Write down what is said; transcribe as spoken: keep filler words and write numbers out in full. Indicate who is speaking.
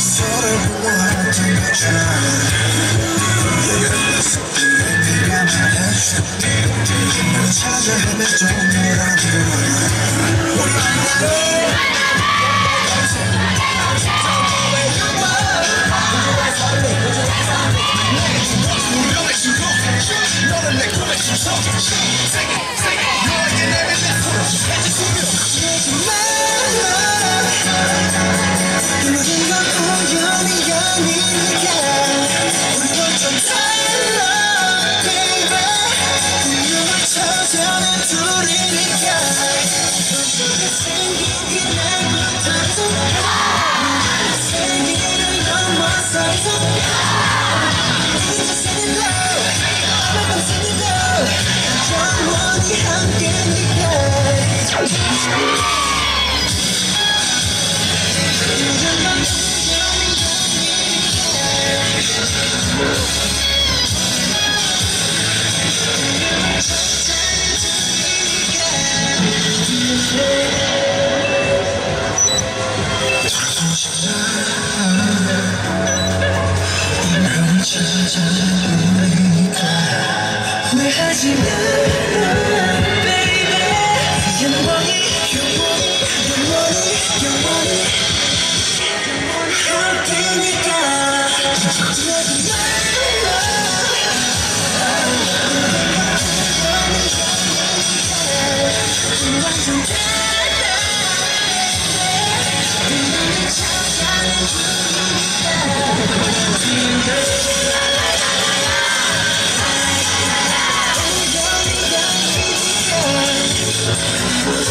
Speaker 1: 서로를 불러왔던 거잖아. 네가 말해줘. 널 찾아 헤매도 너라고. 너는 내 꿈의 주석. 너에게 내면 내 손을 해줄 수 있어. 무너진 건 우연이 아니니까. 우리도 좀 달라, baby. 운명을 찾아낸 둘이니까. 꿈속에 생긴 그날부터도 세계를 넘어서서 이제 새는 거, 밤밤 새는 거, 영원히 함께니까. 운명을 찾아보니까 후회하지 마라, baby. 영원히 영원히 영원히 영원히 영원히 함께니까. 걱정하지 마라. 완전 달라, 운명을 찾아낸 둘이니까.